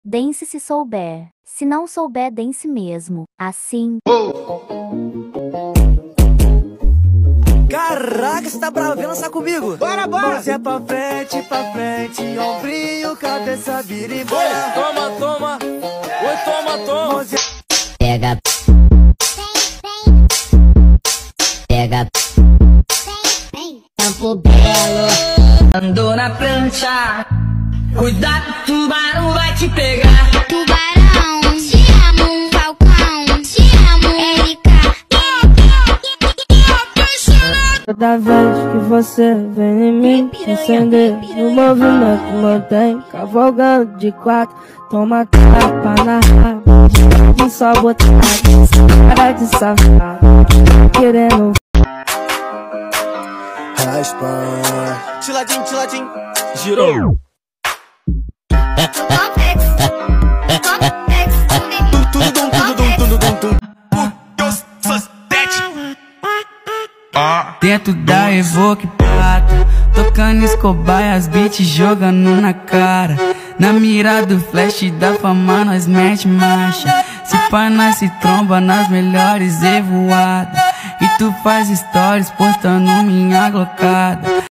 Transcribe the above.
Dance se souber. Se não souber, dance mesmo. Assim. Caraca, você tá bravo? Vem lançar comigo. Bora, bora. Mãozinha pra frente, ombrinho, cabeça vira e bora. Toma, toma. Oi, toma, toma. Mãozinha... Pega. Pega. Campo Belo. Andou na prancha. Cuidado, tubarão vai te pegar. Tubarão, te amo, Falcão, te amo, Erika. Toda vez que você vem em mim, acender no movimento mantém, cavalgando de quatro, toma tapa na raba, de sabotagem, cara de safado, querendo Raspa. Tiladinho, tiladinho. Girou. Complex, complex, Dentro da Evoque prata, tocando Escobar e as beats jogando na cara. Na mira do flash da fama nós mete marcha. Se pá nós se tromba nas melhores evoadas. E tu faz stories postando minha glocada.